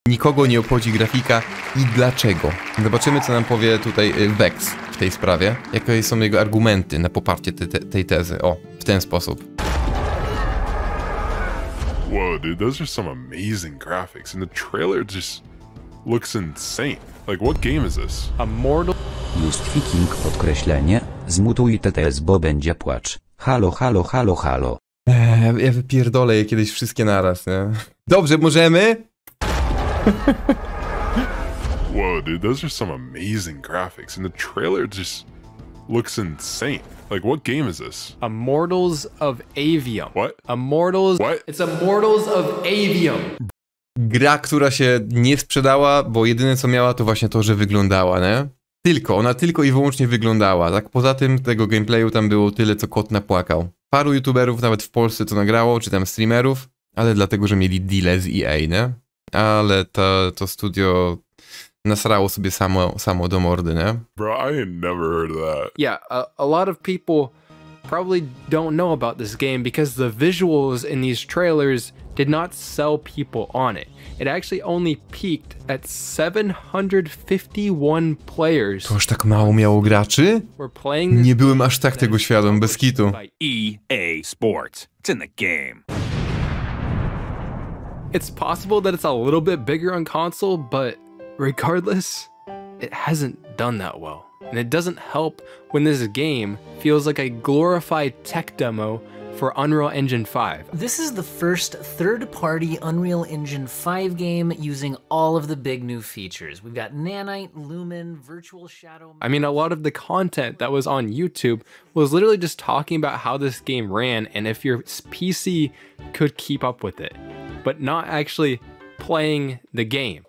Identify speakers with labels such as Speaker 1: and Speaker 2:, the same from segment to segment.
Speaker 1: Nikogo nie obchodzi grafika i dlaczego. Zobaczymy, co nam powie tutaj Vex w tej sprawie. Jakie są jego argumenty na poparcie tej tezy. O, w ten sposób.
Speaker 2: Whoa, dude, those are some amazing graphics, and the trailer just looks insane. Like, what game is this?
Speaker 3: Immortal.
Speaker 4: Justfiking podkreślenie, zmutuj TTS, bo będzie płacz. Halo, halo, halo, halo.
Speaker 1: Ja wypierdolę je kiedyś wszystkie naraz, nie? Dobrze, możemy?
Speaker 2: Whoa, dude, those are some amazing graphics, and the trailer just looks insane. Like, what game is this?
Speaker 3: Immortals of Avium.
Speaker 2: What?
Speaker 3: Immortals.
Speaker 2: What?
Speaker 3: It's Immortals of Avium.
Speaker 1: Gra, która się nie sprzedała, bo jedyne co miała to właśnie to, że wyglądała, nie? Ona tylko i wyłącznie wyglądała, tak? Poza tym tego gameplayu tam było tyle, co kot napłakał. Paru youtuberów nawet w Polsce to nagrało, czy tam streamerów, ale dlatego, że mieli deale z EA, nie? Ale to studio nasrało sobie samo do mordy, nie?
Speaker 2: Bro, I had never heard of that.
Speaker 3: Yeah, a lot of people probably don't know about this game because the visuals in these trailers did not sell people on it. It actually only peaked at 751 players.
Speaker 1: To aż tak mało miało graczy?
Speaker 3: Were playing this
Speaker 1: Nie byłem aż tak tego świadom, bez kitu.
Speaker 3: by
Speaker 5: EA Sports. It's in the game.
Speaker 3: It's possible that it's a little bit bigger on console, but regardless, it hasn't done that well. And it doesn't help when this game feels like a glorified tech demo for Unreal Engine 5.
Speaker 6: This is the first third-party Unreal Engine 5 game using all of the big new features. We've got Nanite, Lumen, Virtual Shadow...
Speaker 3: I mean, a lot of the content that was on YouTube was literally just talking about how this game ran and if your PC could keep up with it, but not actually playing the game.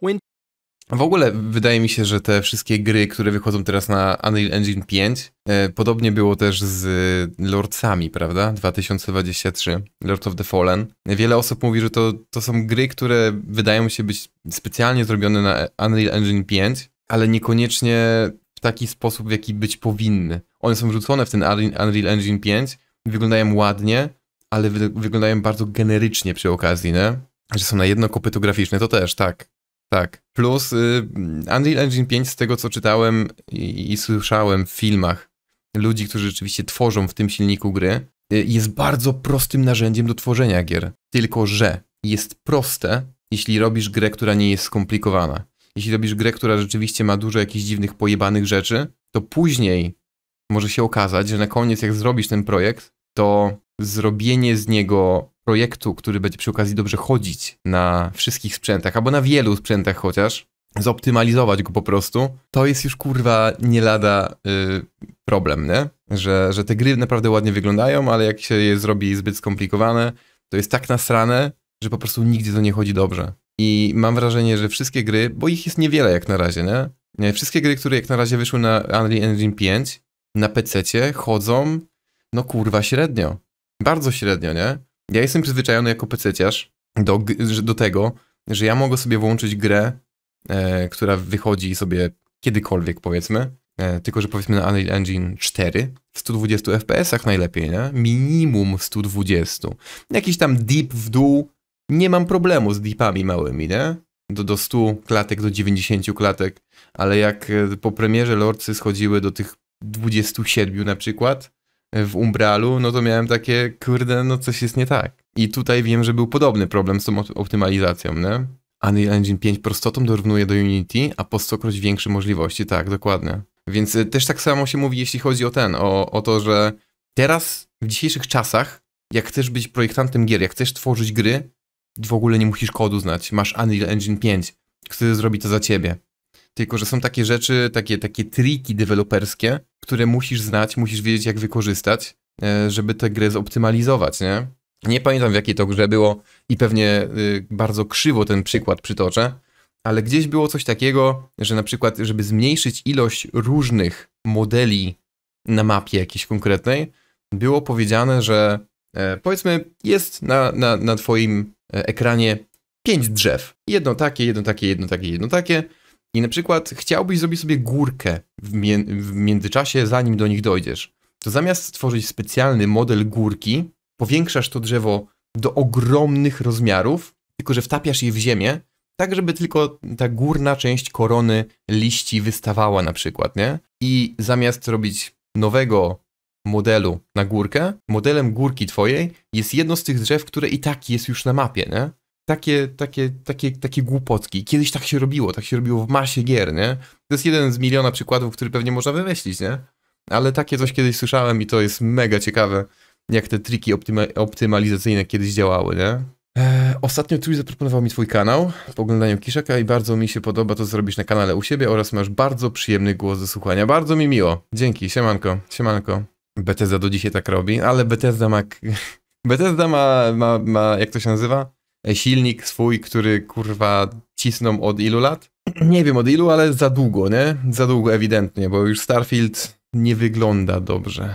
Speaker 1: W ogóle wydaje mi się, że te wszystkie gry, które wychodzą teraz na Unreal Engine 5, podobnie było też z Lordsami, prawda? 2023, Lords of the Fallen. Wiele osób mówi, że to są gry, które wydają się być specjalnie zrobione na Unreal Engine 5, ale niekoniecznie w taki sposób, w jaki być powinny. One są wrzucone w ten Unreal Engine 5, wyglądają ładnie, ale wyglądają bardzo generycznie przy okazji, nie? Że są na jedno kopyto graficzne, to też, tak. Tak. Plus Unreal Engine 5, z tego co czytałem i słyszałem w filmach ludzi, którzy rzeczywiście tworzą w tym silniku gry, jest bardzo prostym narzędziem do tworzenia gier. Tylko że jest proste, jeśli robisz grę, która nie jest skomplikowana. Jeśli robisz grę, która rzeczywiście ma dużo jakichś dziwnych, pojebanych rzeczy, to później może się okazać, że na koniec jak zrobisz ten projekt, to zrobienie z niego projektu, który będzie przy okazji dobrze chodzić na wszystkich sprzętach, albo na wielu sprzętach chociaż, zoptymalizować go po prostu, to jest już kurwa nie lada problem, nie? Że te gry naprawdę ładnie wyglądają, ale jak się je zrobi zbyt skomplikowane, to jest tak nasrane, że po prostu nigdy to nie chodzi dobrze. I mam wrażenie, że wszystkie gry, bo ich jest niewiele jak na razie, nie? Wszystkie gry, które jak na razie wyszły na Unreal Engine 5, na PC-cie chodzą, no kurwa średnio. Bardzo średnio, nie? Ja jestem przyzwyczajony jako PC-ciarz do tego, że ja mogę sobie włączyć grę, która wychodzi sobie kiedykolwiek, powiedzmy, tylko że powiedzmy na Unreal Engine 4 w 120 FPS-ach najlepiej, nie? Minimum w 120. Jakiś tam dip w dół, nie mam problemu z dipami małymi, nie? Do 100 klatek, do 90 klatek, ale jak po premierze Lordsy schodziły do tych 27 na przykład, w Umbralu, no to miałem takie, kurde, no coś jest nie tak. I tutaj wiem, że był podobny problem z tą optymalizacją, nie? Unreal Engine 5 prostotą dorównuje do Unity, a po 100-kroć większe możliwości, tak, dokładnie. Więc też tak samo się mówi, jeśli chodzi o to, że teraz, w dzisiejszych czasach, jak chcesz być projektantem gier, jak chcesz tworzyć gry, w ogóle nie musisz kodu znać. Masz Unreal Engine 5, który zrobi to za ciebie. Tylko że są takie rzeczy, takie triki deweloperskie, które musisz znać, musisz wiedzieć jak wykorzystać, żeby tę grę zoptymalizować, nie? Nie pamiętam w jakiej to grze było i pewnie bardzo krzywo ten przykład przytoczę, ale gdzieś było coś takiego, że na przykład, żeby zmniejszyć ilość różnych modeli na mapie jakiejś konkretnej, było powiedziane, że powiedzmy jest na twoim ekranie 5 drzew. Jedno takie, jedno takie, jedno takie, jedno takie. I na przykład chciałbyś zrobić sobie górkę w międzyczasie, zanim do nich dojdziesz. To zamiast stworzyć specjalny model górki, powiększasz to drzewo do ogromnych rozmiarów, tylko że wtapiasz je w ziemię, tak żeby tylko ta górna część korony liści wystawała na przykład, nie? I zamiast robić nowego modelu na górkę, modelem górki twojej jest jedno z tych drzew, które i tak jest już na mapie, nie? Takie głupotki. Kiedyś tak się robiło w masie gier, nie? To jest jeden z miliona przykładów, który pewnie można wymyślić, nie? Ale takie coś kiedyś słyszałem i to jest mega ciekawe, jak te triki optymalizacyjne kiedyś działały, nie? Ostatnio Trój zaproponował mi twój kanał po oglądaniu Kiszaka i bardzo mi się podoba to, co zrobisz na kanale u siebie oraz masz bardzo przyjemny głos do słuchania. Bardzo mi miło. Dzięki, siemanko. Bethesda do dzisiaj tak robi, ale Bethesda ma jak to się nazywa? Silnik swój, który kurwa cisną od ilu lat? Nie wiem od ilu, ale za długo, nie? Za długo ewidentnie, bo już Starfield nie wygląda dobrze.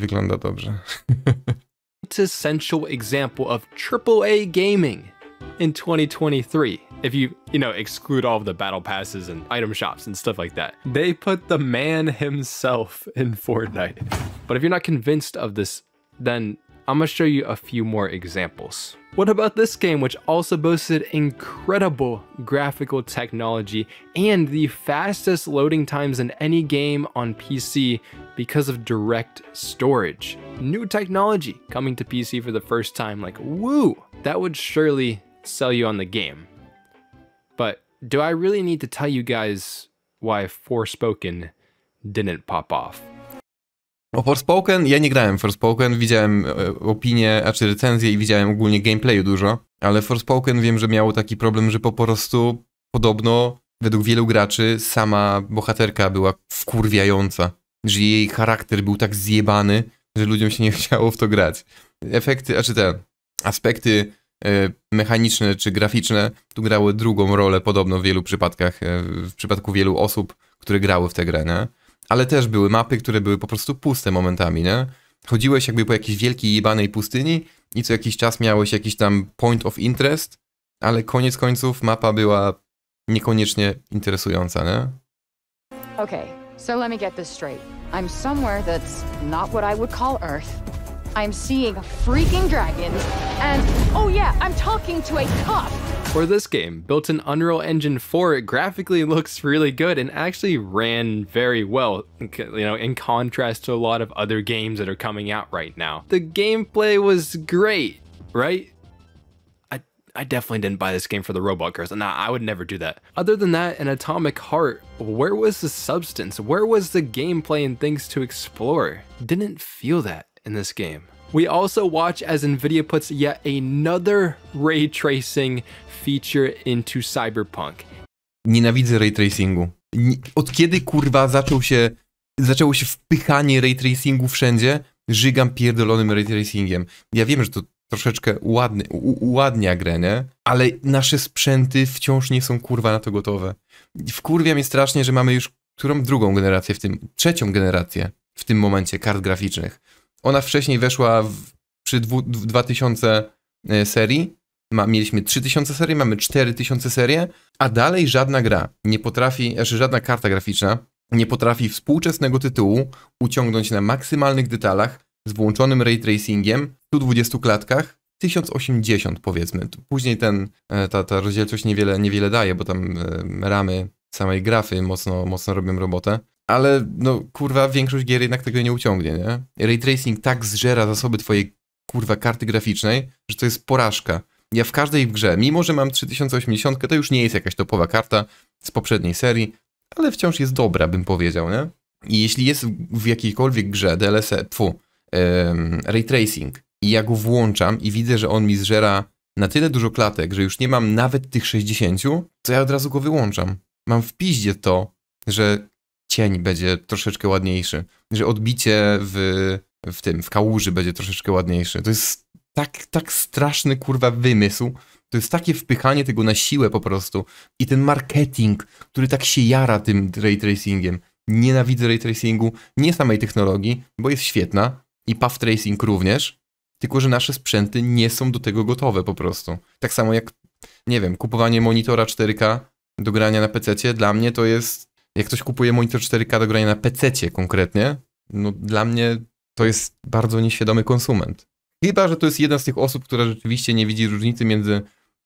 Speaker 3: Quintessential example of AAA gaming in 2023. If you exclude all of the battle passes and item shops and stuff like that. They put the man himself in Fortnite. But if you're not convinced of this, then I'm gonna show you a few more examples. What about this game, which also boasted incredible graphical technology and the fastest loading times in any game on PC because of direct storage? New technology coming to PC for the first time, like woo! That would surely sell you on the game. But do I really need to tell you guys why Forspoken didn't pop off?
Speaker 1: O Forspoken, ja nie grałem w Forspoken, widziałem opinie, a czy recenzje i widziałem ogólnie gameplayu dużo, ale Forspoken wiem, że miało taki problem, że po prostu podobno według wielu graczy sama bohaterka była wkurwiająca, że jej charakter był tak zjebany, że ludziom się nie chciało w to grać. Efekty, a czy te aspekty mechaniczne czy graficzne tu grały drugą rolę podobno w wielu przypadkach, w przypadku wielu osób, które grały w tę grę, nie? Ale też były mapy, które były po prostu puste momentami, nie? Chodziłeś jakby po jakiejś wielkiej jebanej pustyni i co jakiś czas miałeś jakiś tam point of interest, ale koniec końców mapa była niekoniecznie interesująca, nie?
Speaker 7: Okay, so let me get this straight. I'm somewhere that's not what I would call Earth. I'm seeing freaking dragons, and oh yeah, I'm talking to a cop!
Speaker 3: For this game, built in Unreal Engine 4, it graphically looks really good and actually ran very well, in contrast to a lot of other games that are coming out right now. The gameplay was great, right? I definitely didn't buy this game for the robot girls. Nah, I would never do that. Other than that, in Atomic Heart, where was the substance? Where was the gameplay and things to explore? Didn't feel that in this game. We also watch as Nvidia puts yet another ray tracing feature into Cyberpunk.
Speaker 1: Nienawidzę ray tracingu. Od kiedy kurwa zaczęło się wpychanie ray tracingu wszędzie, żygam pierdolonym ray tracingiem. Ja wiem, że to troszeczkę uładnia grę, nie? Ale nasze sprzęty wciąż nie są kurwa na to gotowe. Wkurwia mnie strasznie, że mamy już drugą generację, trzecią generację w tym momencie kart graficznych. Ona wcześniej weszła przy 2000 serii, mieliśmy 3000 serii, mamy 4000 serię, a dalej żadna gra nie potrafi, żadna karta graficzna nie potrafi współczesnego tytułu uciągnąć na maksymalnych detalach z włączonym ray tracingiem, 120 klatkach, 1080 powiedzmy. Później ta rozdzielczość niewiele daje, bo tam ramy samej grafy mocno robią robotę. Ale no kurwa większość gier jednak tego nie uciągnie, nie? Ray tracing tak zżera zasoby twojej kurwa karty graficznej, że to jest porażka. Ja w każdej grze, mimo że mam 3080, to już nie jest jakaś topowa karta z poprzedniej serii, ale wciąż jest dobra, bym powiedział, nie? I jeśli jest w jakiejkolwiek grze ray tracing i ja go włączam i widzę, że on mi zżera na tyle dużo klatek, że już nie mam nawet tych 60, to ja od razu go wyłączam. Mam w piździe to, że cień będzie troszeczkę ładniejszy, że odbicie w kałuży będzie troszeczkę ładniejsze. To jest tak straszny kurwa wymysł. To jest takie wpychanie tego na siłę po prostu. I ten marketing, który tak się jara tym ray tracingiem. Nienawidzę ray tracingu, nie samej technologii, bo jest świetna i path tracing również, tylko że nasze sprzęty nie są do tego gotowe po prostu. Tak samo jak, nie wiem, kupowanie monitora 4K do grania na PC-cie, dla mnie to jest, jak ktoś kupuje monitor 4K do grania na PC-cie konkretnie, no dla mnie to jest bardzo nieświadomy konsument. Chyba że to jest jedna z tych osób, która rzeczywiście nie widzi różnicy między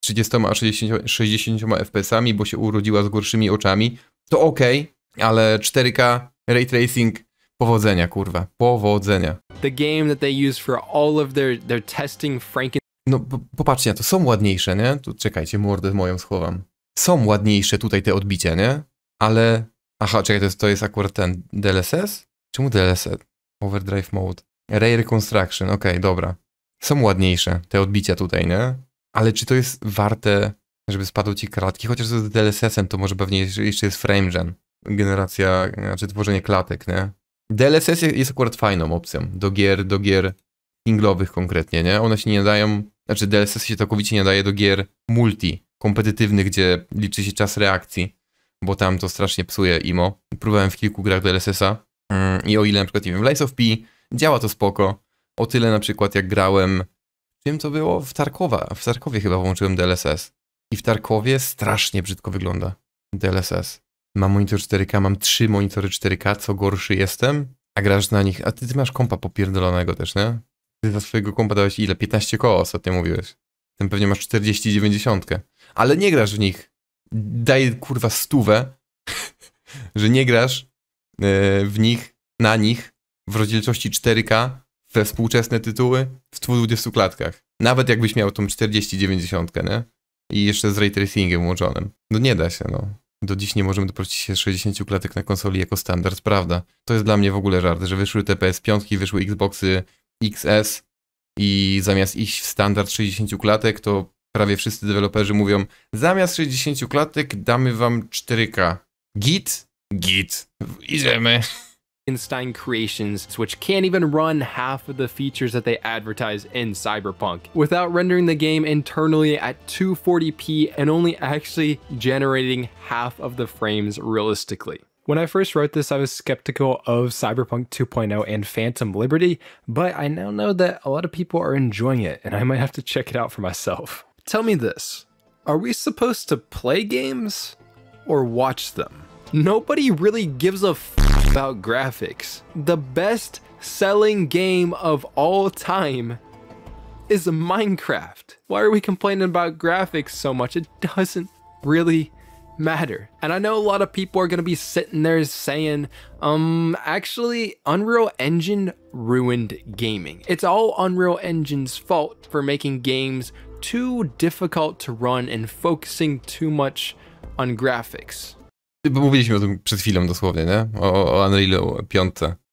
Speaker 1: 30 a 60 FPS-ami, bo się urodziła z gorszymi oczami, to okej, ale 4K, ray tracing, powodzenia, kurwa, powodzenia.
Speaker 3: The game that they use for all of their testing
Speaker 1: No, popatrzcie na to, są ładniejsze, nie? Tu czekajcie, mordę moją schowam. Są ładniejsze tutaj te odbicia, nie? Ale... Aha, czekaj, to jest akurat ten DLSS? Czemu DLSS? Overdrive Mode. Ray Reconstruction, okej, dobra. Są ładniejsze te odbicia tutaj, nie? Ale czy to jest warte, żeby spadły ci klatki? Chociaż z DLSS-em to może pewnie jeszcze jest FrameGen. Generacja, znaczy tworzenie klatek, nie? DLSS jest akurat fajną opcją do gier singlowych konkretnie, nie? One się nie nadają, znaczy DLSS się całkowicie nie nadaje do gier multi, kompetytywnych, gdzie liczy się czas reakcji, bo tam to strasznie psuje IMO. Próbowałem w kilku grach DLSS-a i o ile na przykład, nie wiem, w Lies of P działa to spoko, o tyle na przykład jak grałem, czym to było? W Tarkowie chyba włączyłem DLSS i w Tarkowie strasznie brzydko wygląda DLSS. Mam monitor 4K, mam 3 monitory 4K, co gorszy jestem, a grasz na nich, a ty masz kompa popierdolonego też, nie? Ty za swojego kompa dałeś ile? 15 koła ostatnio mówiłeś. Ten pewnie masz 40-90, ale nie grasz w nich. Daj kurwa 100, że nie grasz w nich, na nich w rozdzielczości 4K we współczesne tytuły w 120 klatkach. Nawet jakbyś miał tą 40-90, nie? I jeszcze z ray tracingiem włączonym. No nie da się, no. Do dziś nie możemy doprosić się 60 klatek na konsoli jako standard, prawda? To jest dla mnie w ogóle żart, że wyszły te PS5, wyszły Xboxy XS i zamiast iść w standard 60 klatek, to prawie wszyscy deweloperzy mówią, zamiast 60 klatek damy wam 4K. Git? Git. Idziemy.
Speaker 3: Frankenstein creations which can't even run half of the features that they advertise in Cyberpunk without rendering the game internally at 240p and only actually generating half of the frames realistically. When I first wrote this, I was skeptical of Cyberpunk 2.0 and Phantom Liberty, but I now know that a lot of people are enjoying it and I might have to check it out for myself. Tell me this, are we supposed to play games or watch them? Nobody really gives a about graphics. The best selling game of all time is Minecraft. Why are we complaining about graphics so much? It doesn't really matter. And I know a lot of people are going to be sitting there saying, actually, Unreal Engine ruined gaming. It's all Unreal Engine's fault for making games too difficult to run and focusing too much on graphics.
Speaker 1: Mówiliśmy o tym przed chwilą dosłownie, nie? O Unrealu 5.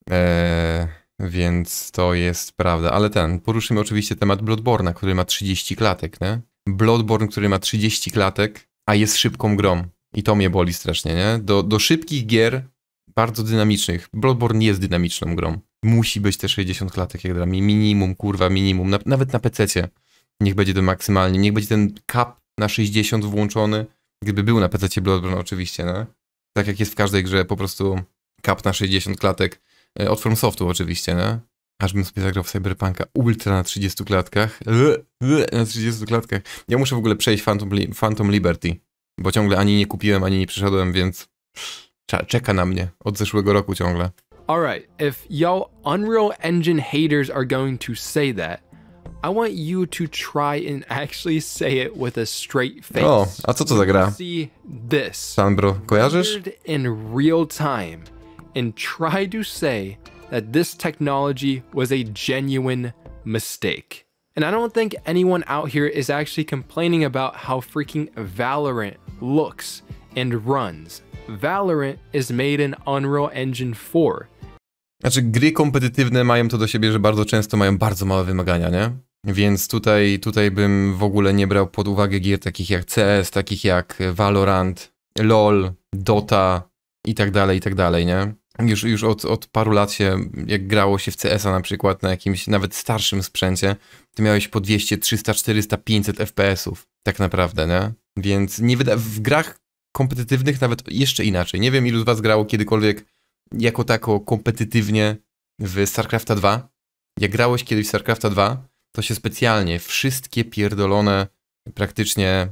Speaker 1: Więc to jest prawda. Ale poruszymy oczywiście temat Bloodborne'a, który ma 30 klatek, nie? Bloodborne, który ma 30 klatek, a jest szybką grą. I to mnie boli strasznie, nie? Do szybkich gier, bardzo dynamicznych. Bloodborne jest dynamiczną grą. Musi być te 60 klatek jak gra. Minimum, kurwa, minimum. Nawet na PC-cie. Niech będzie to maksymalnie. Niech będzie ten cap na 60 włączony. Gdyby był na PC-cie Bloodborne oczywiście, nie? Tak jak jest w każdej grze, po prostu cap na 60 klatek. Od FromSoftu oczywiście, nie? Aż bym sobie zagrał w Cyberpunka ultra na 30 klatkach. Na 30 klatkach. Ja muszę w ogóle przejść Phantom Liberty. Bo ciągle ani nie kupiłem, ani nie przeszedłem, więc czeka na mnie. Od zeszłego roku ciągle.
Speaker 3: Alright, if y'all Unreal Engine haters are going to say that, I want you to try and actually say it with a straight face.
Speaker 1: O, a co to za gra?
Speaker 3: See this.
Speaker 1: Sandro, kojarzysz?
Speaker 3: In real time and try to say that this technology was a genuine mistake. And I don't think anyone out here is actually complaining about how freaking Valorant looks and runs. Valorant is made in Unreal Engine 4.
Speaker 1: Znaczy, gry kompetytywne mają to do siebie, że bardzo często mają bardzo małe wymagania, nie? Więc tutaj bym w ogóle nie brał pod uwagę gier takich jak CS, takich jak Valorant, LoL, Dota i tak dalej, nie? Już od paru lat się, jak grało się w CS-a na przykład na jakimś nawet starszym sprzęcie, to miałeś po 200, 300, 400, 500 FPS-ów, tak naprawdę, nie? Więc w grach kompetytywnych nawet jeszcze inaczej. Nie wiem, ilu z was grało kiedykolwiek jako tako kompetytywnie w StarCrafta 2. Jak grałeś kiedyś w StarCrafta 2, to się specjalnie wszystkie pierdolone praktycznie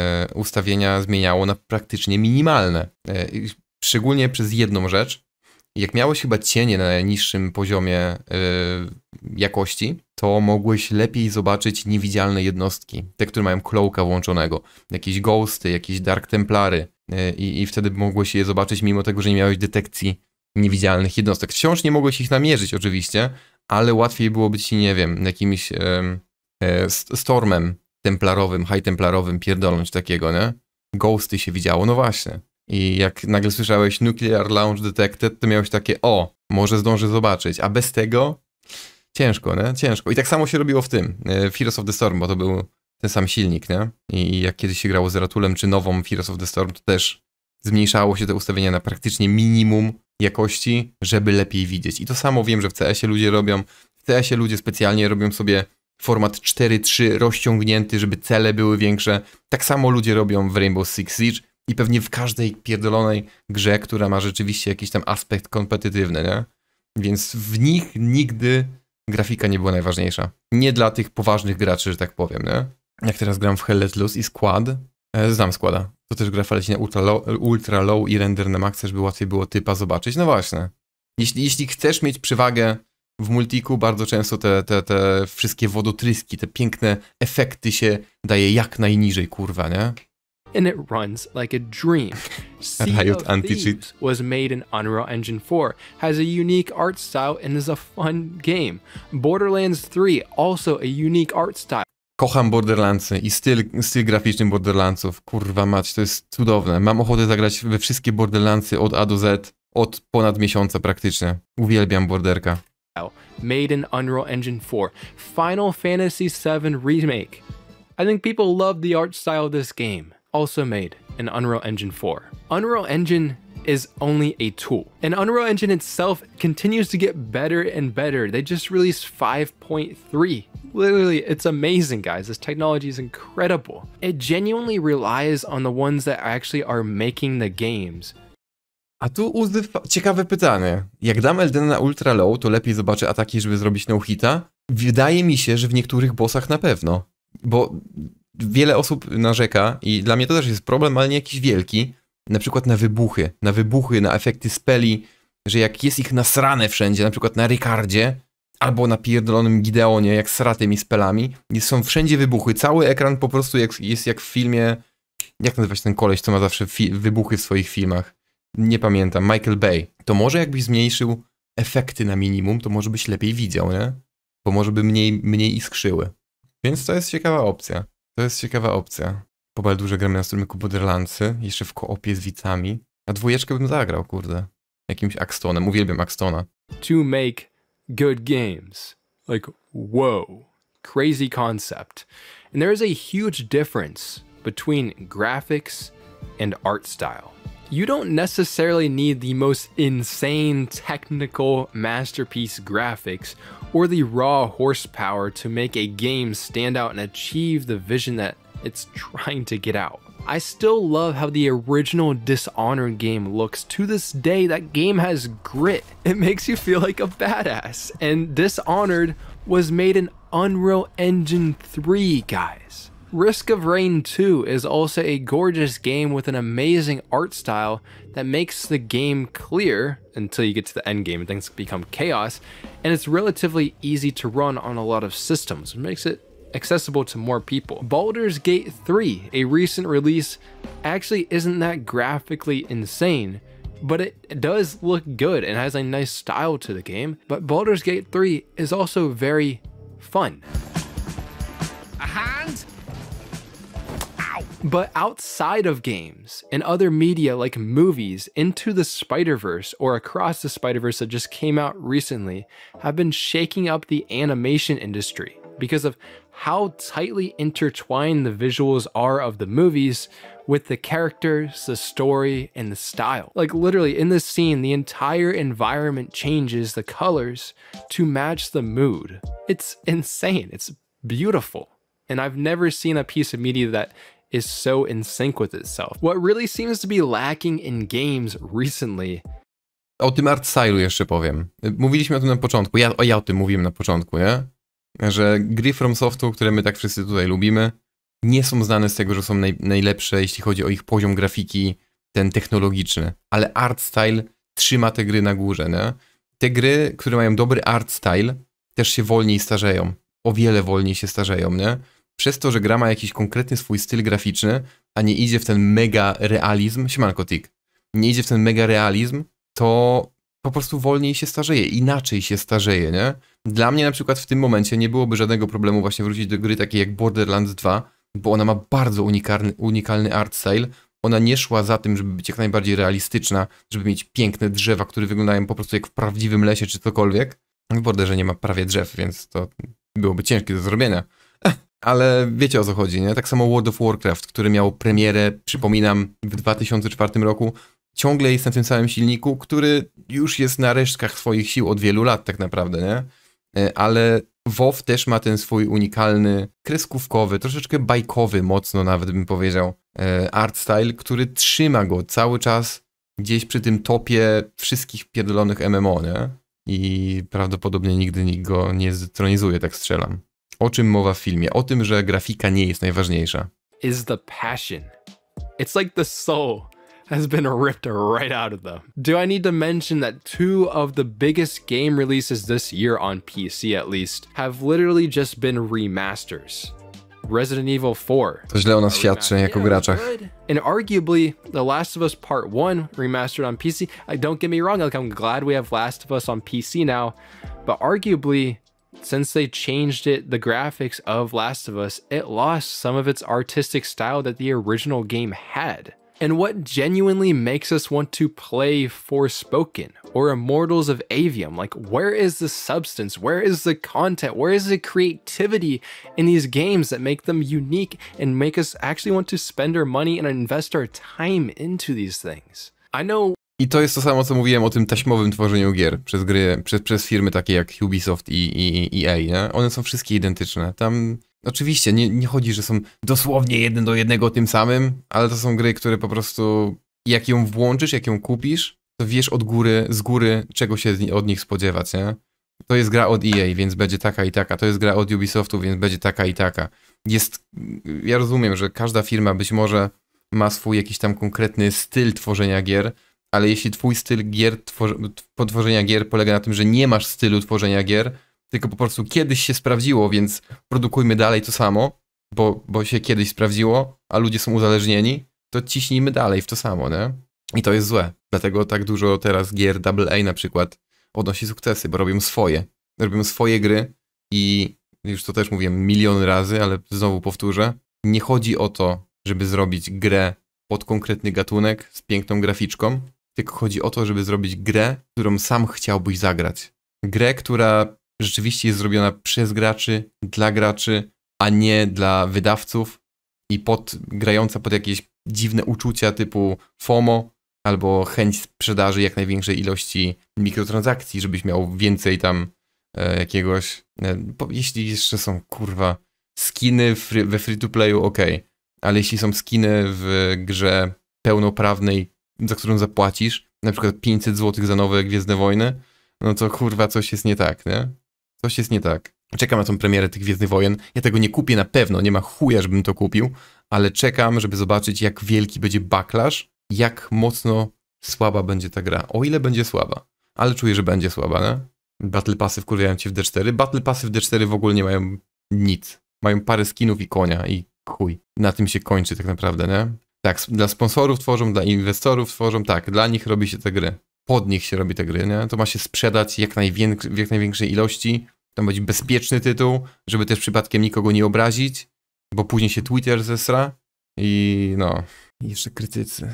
Speaker 1: ustawienia zmieniało na praktycznie minimalne. Szczególnie przez jedną rzecz. Jak miałeś chyba cienie na najniższym poziomie jakości, to mogłeś lepiej zobaczyć niewidzialne jednostki. Te, które mają cloaka włączonego. Jakieś ghosty, jakieś dark templary. I wtedy mogłeś je zobaczyć, mimo tego, że nie miałeś detekcji niewidzialnych jednostek. Wciąż nie mogłeś ich namierzyć oczywiście, ale łatwiej byłoby ci, nie wiem, jakimś stormem templarowym, high templarowym pierdolnąć takiego, nie? Ghosty się widziało, no właśnie. I jak nagle słyszałeś Nuclear Launch Detected, to miałeś takie, o, może zdążę zobaczyć, a bez tego ciężko, nie? Ciężko. I tak samo się robiło w tym, Fears of the Storm, bo to był ten sam silnik, nie? I jak kiedyś się grało z Ratulem czy nową Fears of the Storm, to też zmniejszało się te ustawienia na praktycznie minimum jakości, żeby lepiej widzieć. I to samo wiem, że w CS-ie ludzie robią. W CS-ie ludzie specjalnie robią sobie format 4:3 rozciągnięty, żeby cele były większe. Tak samo ludzie robią w Rainbow Six Siege i pewnie w każdej pierdolonej grze, która ma rzeczywiście jakiś tam aspekt kompetytywny, nie? Więc w nich nigdy grafika nie była najważniejsza. Nie dla tych poważnych graczy, że tak powiem, nie? Jak teraz gram w Hell Let Loose i Squad, znam Squada. To też gra leci na ultra low i render na max, żeby łatwiej było typa zobaczyć. No właśnie. Jeśli chcesz mieć przewagę w multiku, bardzo często te wszystkie wodotryski, te piękne efekty się daje jak najniżej, kurwa, nie?
Speaker 3: And it runs like a dream. Sea
Speaker 1: Riot
Speaker 3: of
Speaker 1: anti-cheat.
Speaker 3: Thieves was made in Unreal Engine 4, has a unique art style and is a fun game. Borderlands 3, also a unique art style.
Speaker 1: Kocham Borderlandsy i styl graficzny Borderlandsów. Kurwa mać, to jest cudowne. Mam ochotę zagrać we wszystkie Borderlandsy od A do Z od ponad miesiąca praktycznie. Uwielbiam Borderka.
Speaker 3: Made in Unreal Engine 4. Final Fantasy VII Remake. I think people love the art style of this game. Also made in Unreal Engine 4. Unreal Engine is only a tool. And Unreal Engine itself continues to get better and better. They just released 5.3. Literally, it's amazing, guys. This technology is incredible. It genuinely relies on the ones that actually are making the games.
Speaker 1: A tu ciekawe pytanie. Jak dam Eldena na ultra low, to lepiej zobaczę ataki, żeby zrobić no-hita? Wydaje mi się, że w niektórych bossach na pewno. Bo wiele osób narzeka i dla mnie to też jest problem, ale nie jakiś wielki. Na przykład na wybuchy, na efekty speli, że jak jest ich nasrane wszędzie, na przykład na Ricardzie, albo na pierdolonym Gideonie, jak z tymi spelami, są wszędzie wybuchy. Cały ekran po prostu jest jak w filmie... Jak nazywa się ten koleś, co ma zawsze wybuchy w swoich filmach? Nie pamiętam. Michael Bay. To może jakbyś zmniejszył efekty na minimum, to może byś lepiej widział, nie? Bo może by mniej iskrzyły. Więc to jest ciekawa opcja. Po Baldurze gramy na strumyku Borderlandsy, jeszcze w koopie z widzami. A 2 bym zagrał, kurde. Jakimś Axtonem. Uwielbiam Axtona.
Speaker 3: To make good games. Like, whoa. Crazy concept. And there is a huge difference between graphics and art style. You don't necessarily need the most insane technical masterpiece graphics or the raw horsepower to make a game stand out and achieve the vision that it's trying to get out. I still love how the original Dishonored game looks. To this day, that game has grit. It makes you feel like a badass. And Dishonored was made in Unreal Engine 3, guys. Risk of Rain 2 is also a gorgeous game with an amazing art style that makes the game clear until you get to the end game and things become chaos, and it's relatively easy to run on a lot of systems, which makes it accessible to more people. Baldur's Gate 3, a recent release, actually isn't that graphically insane, but it does look good and has a nice style to the game. But Baldur's Gate 3 is also very fun. But outside of games and other media like movies, Into the Spider-Verse or Across the Spider-Verse that just came out recently have been shaking up the animation industry because of how tightly intertwined the visuals are of the movies with the characters, the story, and the style. Like literally in this scene, the entire environment changes the colors to match the mood. It's insane. It's beautiful. And I've never seen a piece of media that is so in sync with itself. What really seems to be lacking in games recently.
Speaker 1: O tym art stylu jeszcze powiem. Mówiliśmy o tym na początku, ja o tym mówiłem na początku, nie? Że gry From Softu, które my tak wszyscy tutaj lubimy, nie są znane z tego, że są najlepsze, jeśli chodzi o ich poziom grafiki, ten technologiczny. Ale art style trzyma te gry na górze, nie? Te gry, które mają dobry art style, też się wolniej starzeją. O wiele wolniej się starzeją, nie? Przez to, że gra ma jakiś konkretny swój styl graficzny, a nie idzie w ten mega realizm, siemanko Tik, nie idzie w ten mega realizm, to po prostu wolniej się starzeje, inaczej się starzeje, nie? Dla mnie na przykład w tym momencie nie byłoby żadnego problemu właśnie wrócić do gry takiej jak Borderlands 2, bo ona ma bardzo unikalny art style. Ona nie szła za tym, żeby być jak najbardziej realistyczna, żeby mieć piękne drzewa, które wyglądają po prostu jak w prawdziwym lesie czy cokolwiek. W Borderze nie ma prawie drzew, więc to byłoby ciężkie do zrobienia. Ale wiecie o co chodzi, nie? Tak samo World of Warcraft, który miał premierę, przypominam, w 2004 roku, ciągle jest na tym samym silniku, który już jest na resztkach swoich sił od wielu lat tak naprawdę, nie? Ale WoW też ma ten swój unikalny, kreskówkowy, troszeczkę bajkowy mocno nawet bym powiedział, art style, który trzyma go cały czas gdzieś przy tym topie wszystkich pierdolonych MMO, nie? I prawdopodobnie nigdy nikt go nie zdetronizuje, tak strzelam. O czym mowa w filmie? O tym, że grafika nie jest najważniejsza.
Speaker 3: Is the passion. It's like the soul has been ripped right out of them. Do I need to mention that 2 of the biggest game releases this year on PC at least have literally just been remasters? Resident Evil 4.
Speaker 1: To źle o nas świadczy jako graczach.
Speaker 3: And arguably, The Last of Us Part 1 remastered on PC. Don't get me wrong, like I'm glad we have Last of Us on PC now, but arguably, since they changed it, the graphics of Last of Us, it lost some of its artistic style that the original game had. And what genuinely makes us want to play Forspoken or Immortals of Avium? Like, where is the substance? Where is the content? Where is the creativity in these games that make them unique and make us actually want to spend our money and invest our time into these things? I know.
Speaker 1: I to jest to samo, co mówiłem o tym taśmowym tworzeniu gier przez gry, przez firmy takie jak Ubisoft i EA, nie? One są wszystkie identyczne. Tam oczywiście nie chodzi, że są dosłownie 1 do 1 tym samym, ale to są gry, które po prostu jak ją włączysz, jak ją kupisz, to wiesz z góry, czego się od nich spodziewać, nie? To jest gra od EA, więc będzie taka i taka. To jest gra od Ubisoftu, więc będzie taka i taka. Ja rozumiem, że każda firma być może ma swój jakiś tam konkretny styl tworzenia gier, ale jeśli twój styl tworzenia gier polega na tym, że nie masz stylu tworzenia gier, tylko po prostu kiedyś się sprawdziło, więc produkujmy dalej to samo, bo się kiedyś sprawdziło, a ludzie są uzależnieni, to ciśnijmy dalej w to samo, nie? I to jest złe. Dlatego tak dużo teraz gier AA na przykład odnosi sukcesy, bo robią swoje. Robią swoje gry i już to też mówiłem milion razy, ale znowu powtórzę, nie chodzi o to, żeby zrobić grę pod konkretny gatunek z piękną graficzką, tylko chodzi o to, żeby zrobić grę, którą sam chciałbyś zagrać. Grę, która rzeczywiście jest zrobiona przez graczy, dla graczy, a nie dla wydawców i grająca pod jakieś dziwne uczucia typu FOMO albo chęć sprzedaży jak największej ilości mikrotransakcji, żebyś miał więcej tam jakiegoś... jeśli jeszcze są, kurwa, skiny we free-to-playu, okej. Ale jeśli są skiny w grze pełnoprawnej, za którą zapłacisz, na przykład 500 zł za nowe Gwiezdne Wojny, no to kurwa coś jest nie tak, nie? Coś jest nie tak. Czekam na tą premierę tych Gwiezdnych Wojen. Ja tego nie kupię na pewno, nie ma chuja, żebym to kupił, ale czekam, żeby zobaczyć, jak wielki będzie backlash, jak mocno słaba będzie ta gra. O ile będzie słaba. Ale czuję, że będzie słaba, nie? Battle Passy wkurwiają cię w D4. Battle Passy w D4 w ogóle nie mają nic. Mają parę skinów i konia i chuj. Na tym się kończy tak naprawdę, nie? Tak, dla sponsorów tworzą, dla inwestorów tworzą, tak, dla nich robi się te gry. Pod nich się robi te gry, nie? To ma się sprzedać w jak największej ilości. To ma być bezpieczny tytuł, żeby też przypadkiem nikogo nie obrazić, bo później się Twitter zesra i no. I jeszcze krytycy.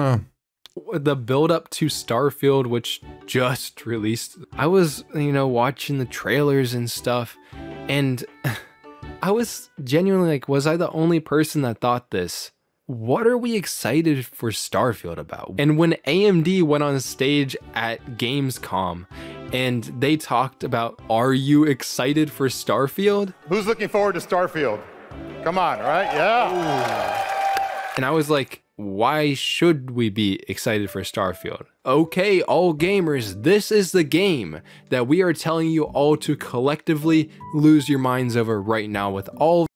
Speaker 3: The build up to Starfield, which just released, I was, watching the trailers and stuff, and I was genuinely like, was I the only person that thought this? What are we excited for Starfield about? And when AMD went on stage at Gamescom and they talked about, are you excited for Starfield?
Speaker 8: Who's looking forward to Starfield? Come on, right? Yeah. Ooh.
Speaker 3: And I was like, why should we be excited for Starfield? Okay, all gamers, this is the game that we are telling you all to collectively lose your minds over right now with all...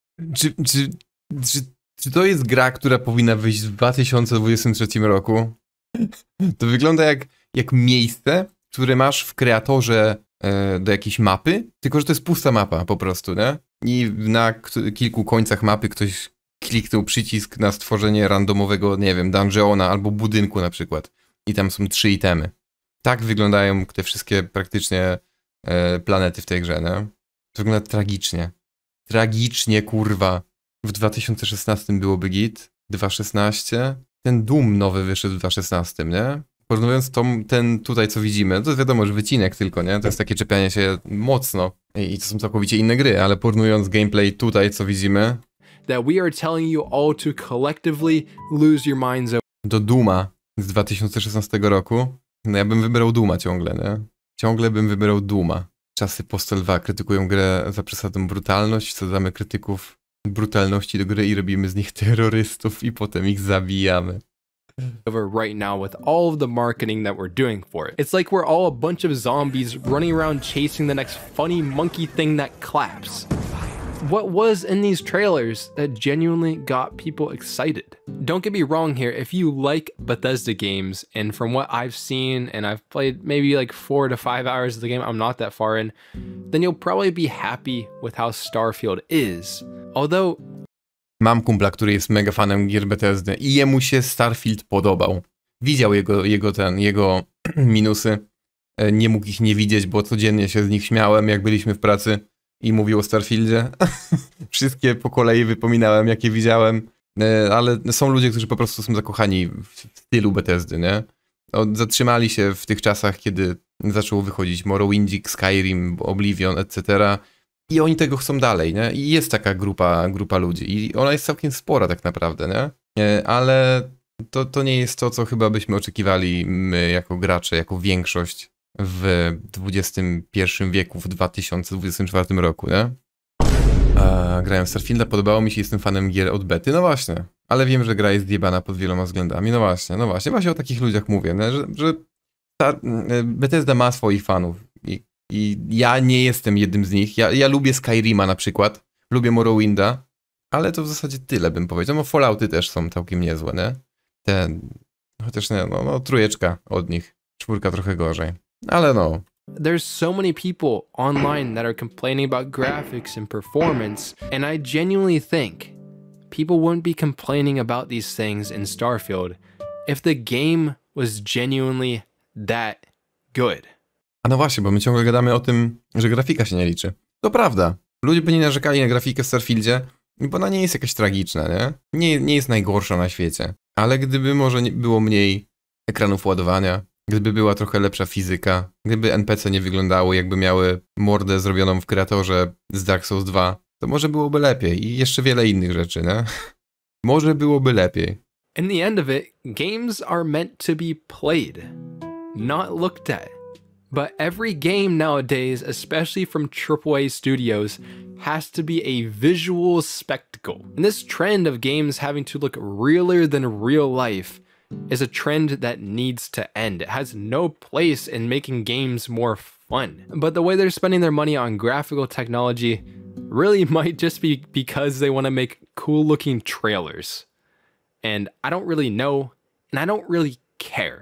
Speaker 1: Czy to jest gra, która powinna wyjść w 2023 roku? To wygląda jak miejsce, które masz w kreatorze do jakiejś mapy, tylko że to jest pusta mapa po prostu, nie? I na kilku końcach mapy ktoś kliknął przycisk na stworzenie randomowego, nie wiem, dungeona albo budynku na przykład. I tam są 3 itemy. Tak wyglądają te wszystkie praktycznie planety w tej grze, nie? To wygląda tragicznie. Tragicznie, kurwa. W 2016 byłoby git, 2.16. Ten Doom nowy wyszedł w 2.16, nie? Porównując ten tutaj, co widzimy, to jest wiadomo, że wycinek tylko, nie? To jest takie czepianie się mocno. I to są całkowicie inne gry, ale porównując gameplay tutaj, co widzimy...
Speaker 3: That we are telling you all to collectively lose your minds over.
Speaker 1: Do Dooma z 2016 roku. No ja bym wybrał Dooma ciągle, nie? Ciągle bym wybrał Dooma. Czasy Postal 2 krytykują grę za przesadą brutalność, wsadzamy krytyków brutalności do gry i robimy z nich terrorystów i potem ich zabijamy.
Speaker 3: Right now with all of the marketing that we're doing for it. It's like we're all a bunch of zombies running around chasing the next funny monkey thing that claps. What was in these trailers that genuinely got people excited? Don't get me wrong here, if you like Bethesda games, and from what I've seen, and I've played maybe like 4 to 5 hours of the game, I'm not that far in, then you'll probably be happy with how Starfield is. Although...
Speaker 1: Mam kumpla, który jest mega fanem gier Bethesdy i jemu się Starfield podobał. Widział jego minusy. Nie mógł ich nie widzieć, bo codziennie się z nich śmiałem, jak byliśmy w pracy i mówił o Starfieldzie. Wszystkie po kolei wypominałem, jakie widziałem. Ale są ludzie, którzy po prostu są zakochani w stylu Bethesdy, nie? Zatrzymali się w tych czasach, kiedy zaczęło wychodzić Morrowindik, Skyrim, Oblivion, etc. I oni tego chcą dalej, nie? I jest taka grupa ludzi. I ona jest całkiem spora tak naprawdę, nie? Ale to nie jest to, co chyba byśmy oczekiwali my jako gracze, jako większość w XXI wieku, w 2024 roku, nie? Grałem w Starfielda, podobało mi się, jestem fanem gier od bety, no właśnie. Ale wiem, że gra jest zjebana pod wieloma względami, no właśnie. Właśnie o takich ludziach mówię, nie? Że Bethesda ma swoich fanów. I ja nie jestem jednym z nich. Ja lubię Skyrima na przykład. Lubię Morrowinda. Ale to w zasadzie tyle bym powiedział. No Fallouty też są całkiem niezłe, nie? Chociaż nie, no 3 od nich. 4 trochę gorzej. Ale no.
Speaker 3: There's so many people online that are complaining about graphics and performance, and I genuinely think people wouldn't be complaining about these things in Starfield if the game was genuinely that good.
Speaker 1: A no właśnie, bo my ciągle gadamy o tym, że grafika się nie liczy. To prawda. Ludzie by nie narzekali na grafikę w Starfieldzie, bo ona nie jest jakaś tragiczna, nie? Nie jest najgorsza na świecie. Ale gdyby może było mniej ekranów ładowania, gdyby była trochę lepsza fizyka, gdyby NPC nie wyglądały jakby miały mordę zrobioną w kreatorze z Dark Souls 2, to może byłoby lepiej i jeszcze wiele innych rzeczy, nie? Może byłoby lepiej.
Speaker 3: In the end of it, games are meant to be played, not looked at. But every game nowadays, especially from AAA studios, has to be a visual spectacle. And this trend of games having to look realer than real life is a trend that needs to end. It has no place in making games more fun. But the way they're spending their money on graphical technology really might just be because they want to make cool looking trailers. And I don't really know, and I don't really care.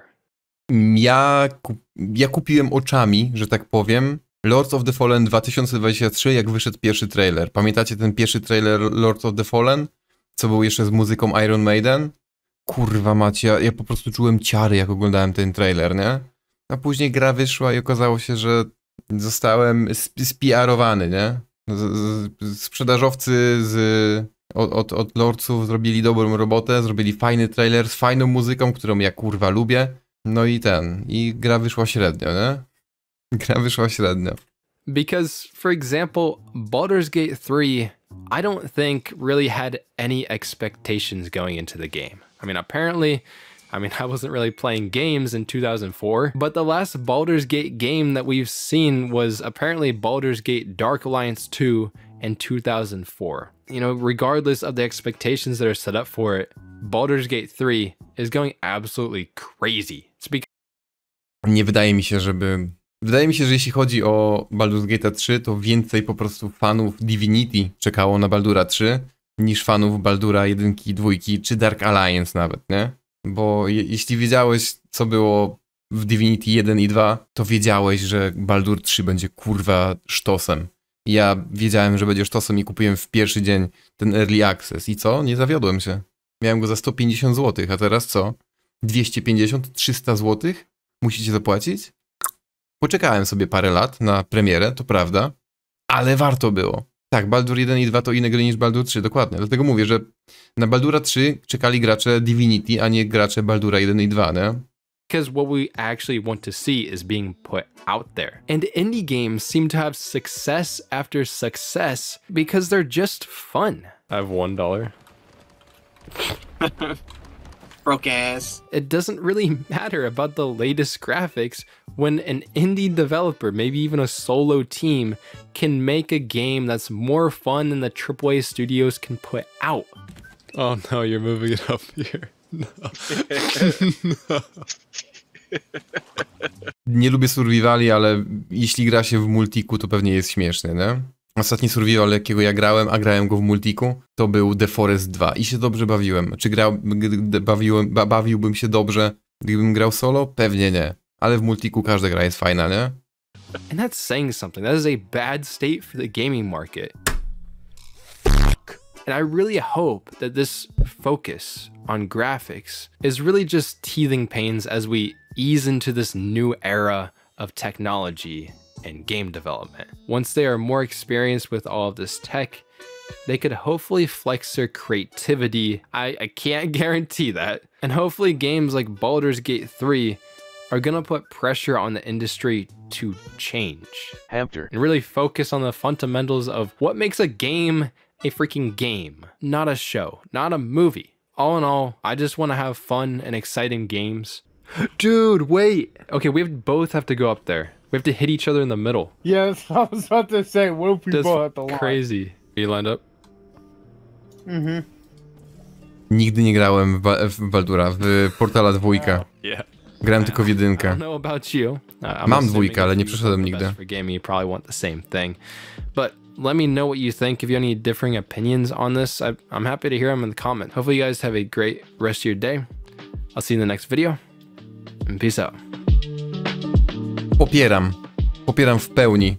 Speaker 1: Ja kupiłem oczami, że tak powiem, Lords of the Fallen 2023, jak wyszedł pierwszy trailer. Pamiętacie ten pierwszy trailer Lords of the Fallen? Co był jeszcze z muzyką Iron Maiden? Kurwa macie, ja po prostu czułem ciary, jak oglądałem ten trailer, nie? A później gra wyszła i okazało się, że zostałem spiarowany, nie? Sprzedażowcy od Lordsów zrobili dobrą robotę, zrobili fajny trailer z fajną muzyką, którą ja kurwa lubię. No i gra wyszła średnio, nie? Gra wyszła średnio.
Speaker 3: Because, for example, Baldur's Gate 3, I don't think really had any expectations going into the game. I mean, apparently, I wasn't really playing games in 2004, but the last Baldur's Gate game that we've seen was apparently Baldur's Gate Dark Alliance 2 in 2004. You know, regardless of the expectations that are set up for it, Baldur's Gate 3 is going absolutely crazy.
Speaker 1: Wydaje mi się, że jeśli chodzi o Baldur's Gate 3, to więcej po prostu fanów Divinity czekało na Baldura 3 niż fanów Baldura 1, 2 czy Dark Alliance nawet, nie? Bo jeśli wiedziałeś, co było w Divinity 1 i 2, to wiedziałeś, że Baldur 3 będzie kurwa sztosem. Ja wiedziałem, że będzie sztosem i kupiłem w pierwszy dzień ten Early Access. I co? Nie zawiodłem się. Miałem go za 150 zł, a teraz co? 250, 300 zł? Musicie zapłacić? Poczekałem sobie parę lat na premierę, to prawda, ale warto było. Tak, Baldur 1 i 2 to inne gry niż Baldur 3, dokładnie. Dlatego mówię, że na Baldura 3 czekali gracze Divinity, a nie gracze Baldura 1 i 2, nie?
Speaker 3: Because what we actually want to see is being put out there. And indie games seem to have success after success because they're just fun. I have $1.
Speaker 9: Broke ass.
Speaker 3: It doesn't really matter about the latest graphics when an indie developer, maybe even a solo team, can make a game that's more fun than the AAA studios can put out. Oh no, you're moving it up here. No. No.
Speaker 1: Nie lubię survivali, ale jeśli gra się w multiku, to pewnie jest śmieszny, nie? Ostatni survival, jakiego ja grałem, a grałem go w multiku, to był The Forest 2 i się dobrze bawiłem. Czy bawiłbym się dobrze, gdybym grał solo? Pewnie nie. Ale w multiku każda gra jest fajna, nie?
Speaker 3: And that's saying something. That is a bad state for the gaming market. And I really hope that this focus on graphics is really just teething pains as we ease into this new era of technology and game development. Once they are more experienced with all of this tech, they could hopefully flex their creativity. I can't guarantee that. And hopefully games like Baldur's Gate 3 are gonna put pressure on the industry to change.
Speaker 10: Hamster.
Speaker 3: And really focus on the fundamentals of what makes a game a freaking game, not a show, not a movie. All in all, I just want to have fun and exciting games. Dude, wait. Okay, both have to go up there. We have to hit each other in the middle.
Speaker 11: Yes, I was about to say, what if we
Speaker 3: That's
Speaker 11: both have to line?
Speaker 3: crazy. Are you lined up?
Speaker 11: Mhm.
Speaker 1: Nigdy nie grałem w Baldura, w Portala 2.
Speaker 3: Yeah.
Speaker 1: Grałem tylko w
Speaker 3: I
Speaker 1: 1.
Speaker 3: don't know about you. I'm
Speaker 1: Mam
Speaker 3: assuming
Speaker 1: 2, ale
Speaker 3: if
Speaker 1: nie
Speaker 3: you
Speaker 1: przeszedłem
Speaker 3: want the
Speaker 1: nigdy.
Speaker 3: best for gaming, you probably want the same thing. But let me know what you think. If you have any differing opinions on this, I'm happy to hear them in the comments. Hopefully you guys have a great rest of your day. I'll see you in the next video. And peace out.
Speaker 1: Popieram w pełni.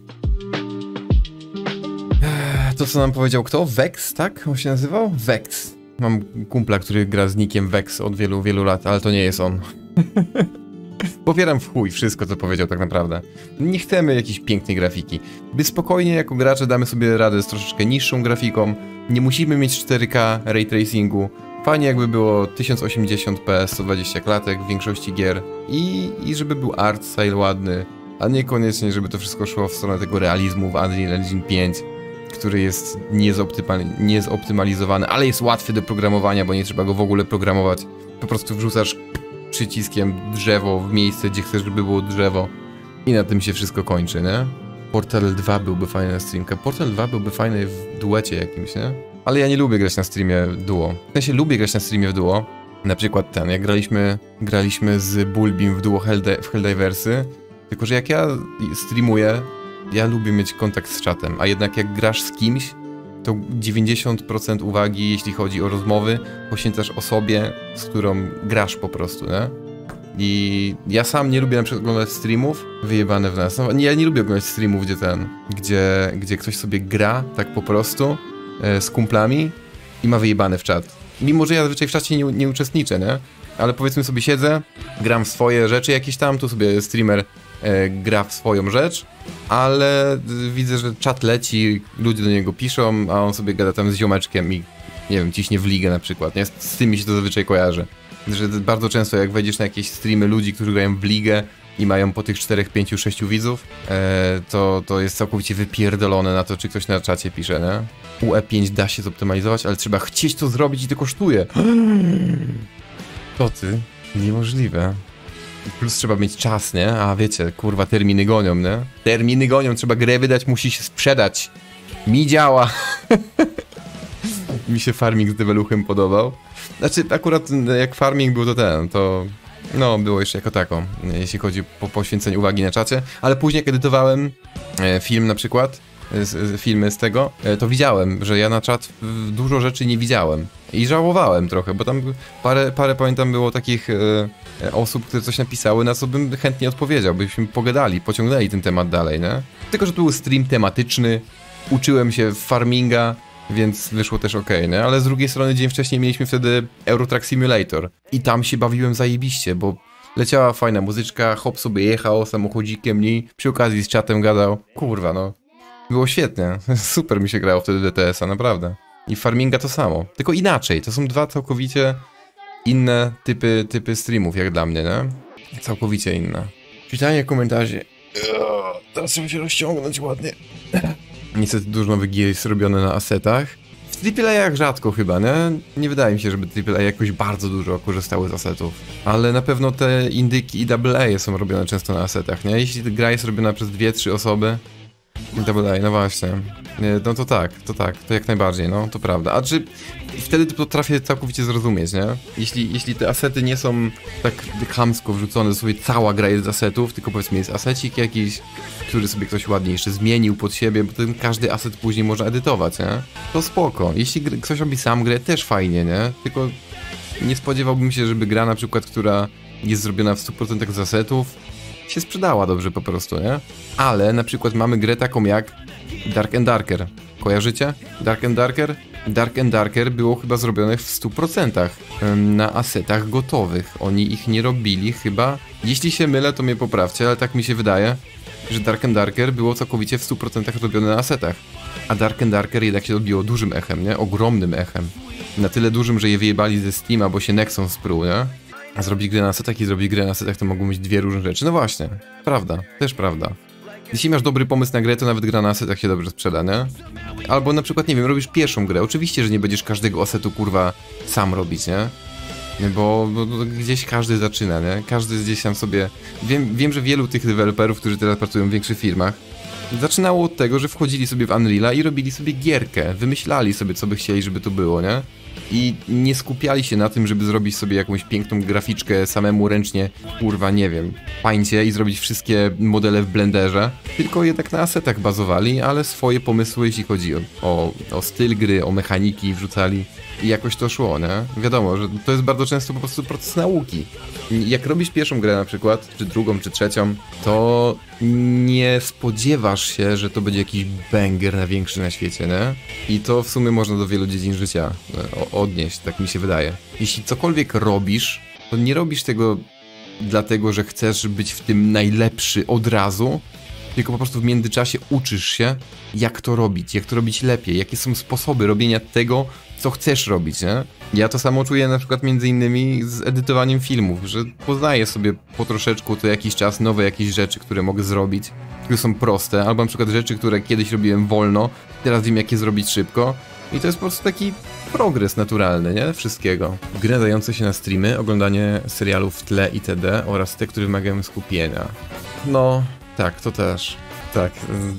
Speaker 1: To, co nam powiedział kto? Vex, tak? On się nazywał? Vex. Mam kumpla, który gra z nickiem Vex od wielu, wielu lat, ale to nie jest on. Popieram w chuj wszystko, co powiedział tak naprawdę. Nie chcemy jakiejś pięknej grafiki. By spokojnie jako gracze damy sobie radę z troszeczkę niższą grafiką. Nie musimy mieć 4K ray tracingu. Fajnie jakby było 1080p, 120 klatek w większości gier. I żeby był art style ładny, a niekoniecznie, żeby to wszystko szło w stronę tego realizmu w Unreal Engine 5, który jest niezoptymalizowany, ale jest łatwy do programowania, bo nie trzeba go w ogóle programować. Po prostu wrzucasz przyciskiem drzewo w miejsce, gdzie chcesz, żeby było drzewo i na tym się wszystko kończy, nie? Portal 2 byłby fajny na streamkę. Portal 2 byłby fajny w duecie jakimś, nie? Ale ja nie lubię grać na streamie duo. W sensie lubię grać na streamie w duo. Na przykład jak graliśmy z Bulbim w duo w Helldiversy. Tylko, że jak ja streamuję, ja lubię mieć kontakt z czatem, a jednak jak grasz z kimś, to 90% uwagi, jeśli chodzi o rozmowy, poświęcasz osobie, z którą grasz po prostu, nie? I ja sam nie lubię na przykład oglądać streamów, wyjebane w nas. No, ja nie lubię oglądać streamów, gdzie ktoś sobie gra tak po prostu z kumplami i ma wyjebane w czat. Mimo, że ja zazwyczaj w czacie nie uczestniczę, nie? Ale powiedzmy sobie siedzę, gram w swoje rzeczy jakieś tam, tu sobie streamer gra w swoją rzecz, ale widzę, że czat leci, ludzie do niego piszą, a on sobie gada tam z ziomeczkiem i nie wiem, ciśnie w ligę na przykład, nie? Z tym mi się to zazwyczaj kojarzy. Że bardzo często jak wejdziesz na jakieś streamy ludzi, którzy grają w ligę i mają po tych 4, 5, 6 widzów, to jest całkowicie wypierdolone na to, czy ktoś na czacie pisze, nie? UE5 da się zoptymalizować, ale trzeba chcieć to zrobić i to kosztuje. To ty? Niemożliwe. Plus trzeba mieć czas, nie? A wiecie, kurwa, terminy gonią, nie? Terminy gonią, trzeba grę wydać, musi się sprzedać. Mi działa. Mi się farming z Develuchem podobał. Znaczy, akurat jak farming był to no, było jeszcze jako tako, jeśli chodzi o poświęcenie uwagi na czacie. Ale później, jak edytowałem film na przykład, filmy z tego, to widziałem, że ja na czat dużo rzeczy nie widziałem. I żałowałem trochę, bo tam parę pamiętam było takich osób, które coś napisały, na co bym chętnie odpowiedział, byśmy pogadali, pociągnęli ten temat dalej, nie? Tylko, że to był stream tematyczny, uczyłem się farminga, więc wyszło też okej, nie? Ale z drugiej strony dzień wcześniej mieliśmy wtedy Euro Truck Simulator i tam się bawiłem zajebiście, bo leciała fajna muzyczka, hop sobie jechał samochodzikiem i przy okazji z czatem gadał. Kurwa, no. Było świetnie. Super mi się grało wtedy DTS-a, naprawdę. I farminga to samo. Tylko inaczej. To są dwa całkowicie inne typy streamów, jak dla mnie, nie? Całkowicie inne. Czytanie komentarzy. Teraz trzeba się rozciągnąć ładnie. Niestety dużo nowych gier jest robione na asetach. W AAA-ach rzadko chyba, nie? Nie wydaje mi się, żeby AAA jakoś bardzo dużo korzystały z asetów. Ale na pewno te indyki i AA są robione często na asetach, nie? Jeśli gra jest robiona przez 2-3 osoby, AA, no właśnie. No to tak, to jak najbardziej, no to prawda. A czy wtedy to potrafię całkowicie zrozumieć, nie? Jeśli te asety nie są tak chamsko wrzucone, sobie cała gra jest z asetów, tylko powiedzmy jest asecik jakiś, który sobie ktoś ładnie jeszcze zmienił pod siebie, bo ten każdy aset później można edytować, nie? To spoko. Jeśli ktoś robi sam grę, też fajnie, nie? Tylko nie spodziewałbym się, żeby gra na przykład, która jest zrobiona w 100% z asetów, się sprzedała dobrze po prostu, nie? Ale na przykład mamy grę taką jak Dark and Darker. Kojarzycie? Dark and Darker? Dark and Darker było chyba zrobione w 100% na asetach gotowych. Oni ich nie robili chyba. Jeśli się mylę, to mnie poprawcie, ale tak mi się wydaje, że Dark and Darker było całkowicie w 100% robione na asetach. A Dark and Darker jednak się odbiło dużym echem, nie? Ogromnym echem. Na tyle dużym, że je wyjebali ze Steama, bo się Nexon spruł, nie? A zrobić grę na setach i zrobić grę na setach to mogą być dwie różne rzeczy. No właśnie, prawda, też prawda. Jeśli masz dobry pomysł na grę, to nawet gra na asetach się dobrze sprzeda, nie? Albo na przykład, nie wiem, robisz pierwszą grę. Oczywiście, że nie będziesz każdego asetu, kurwa, sam robić, nie? Bo gdzieś każdy zaczyna, nie? Każdy gdzieś tam sobie... Wiem, że wielu tych deweloperów, którzy teraz pracują w większych firmach, zaczynało od tego, że wchodzili sobie w Unreala i robili sobie gierkę. Wymyślali sobie, co by chcieli, żeby to było, nie? I nie skupiali się na tym, żeby zrobić sobie jakąś piękną graficzkę samemu ręcznie, kurwa, nie wiem, w Paincie i zrobić wszystkie modele w Blenderze, tylko jednak na asetach bazowali, ale swoje pomysły, jeśli chodzi o styl gry, o mechaniki wrzucali i jakoś to szło, nie? Wiadomo, że to jest bardzo często po prostu proces nauki. Jak robisz pierwszą grę na przykład, czy drugą, czy trzecią, to nie spodziewasz się, że to będzie jakiś banger największy na świecie, nie? I to w sumie można do wielu dziedzin życia odnieść, tak mi się wydaje. Jeśli cokolwiek robisz, to nie robisz tego dlatego, że chcesz być w tym najlepszy od razu, tylko po prostu w międzyczasie uczysz się, jak to robić lepiej, jakie są sposoby robienia tego, co chcesz robić, nie? Ja to samo czuję na przykład między innymi z edytowaniem filmów, że poznaję sobie po troszeczku co jakiś czas nowe jakieś rzeczy, które mogę zrobić, które są proste, albo na przykład rzeczy, które kiedyś robiłem wolno, teraz wiem jak je zrobić szybko i to jest po prostu taki progres naturalny, nie? Wszystkiego. Gry nadające się na streamy, oglądanie serialów w tle itd. oraz te, które wymagają skupienia. No, tak, to też. Tak,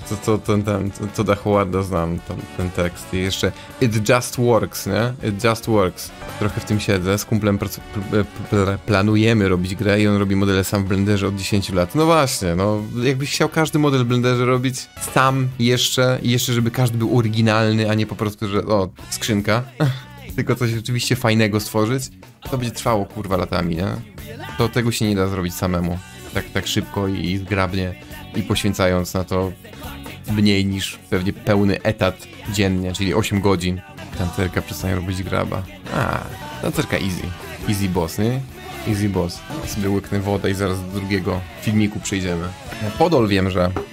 Speaker 1: to da Howarda znam, ten tekst. I jeszcze It Just Works, nie? It Just Works. Trochę w tym siedzę, z kumplem planujemy robić grę i on robi modele sam w Blenderze od 10 lat. No właśnie, no jakbyś chciał każdy model w Blenderze robić sam jeszcze i jeszcze żeby każdy był oryginalny, a nie po prostu, że o, skrzynka. Tylko coś rzeczywiście fajnego stworzyć, to będzie trwało kurwa latami, nie? To tego się nie da zrobić samemu. Tak szybko i zgrabnie. I poświęcając na to mniej niż pewnie pełny etat dziennie, czyli 8 godzin. Tancerka przestaje robić graba. Tancerka easy. Easy boss, nie? Easy boss. Ja sobie łyknę wodę i zaraz do drugiego filmiku przejdziemy. Podol wiem,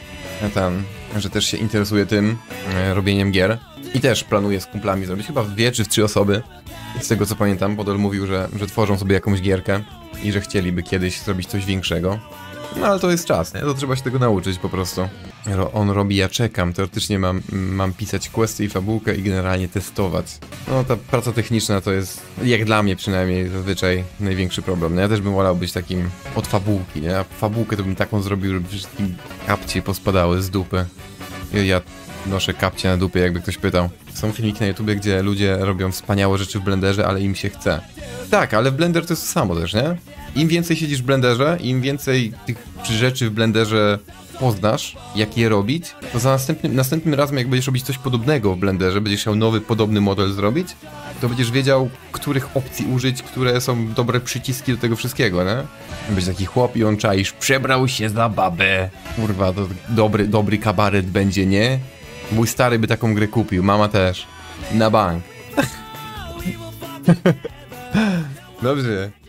Speaker 1: że też się interesuje tym robieniem gier. I też planuje z kumplami zrobić chyba 2 czy 3 osoby. Z tego co pamiętam, Podol mówił, że tworzą sobie jakąś gierkę i że chcieliby kiedyś zrobić coś większego. No ale to jest czas, nie? To trzeba się tego nauczyć po prostu. On robi, ja czekam. Teoretycznie mam pisać questy i fabułkę i generalnie testować. No ta praca techniczna to jest, jak dla mnie przynajmniej, zazwyczaj największy problem. No, ja też bym wolał być takim od fabułki, nie? A fabułkę to bym taką zrobił, żeby wszystkim kapcie pospadały z dupy. Ja noszę kapcie na dupie, jakby ktoś pytał. Są filmiki na YouTubie, gdzie ludzie robią wspaniałe rzeczy w Blenderze, ale im się chce. Tak, ale Blender to jest to samo też, nie? im więcej siedzisz w Blenderze, im więcej tych rzeczy w Blenderze poznasz, jak je robić, to za następnym razem, jak będziesz robić coś podobnego w Blenderze, będziesz chciał nowy, podobny model zrobić, to będziesz wiedział, których opcji użyć, które są dobre przyciski do tego wszystkiego, nie? Będzie taki chłop i on czaisz, przebrał się za babę. Kurwa, to dobry kabaret będzie, nie? Mój stary by taką grę kupił, mama też. Na bank. Dobrze.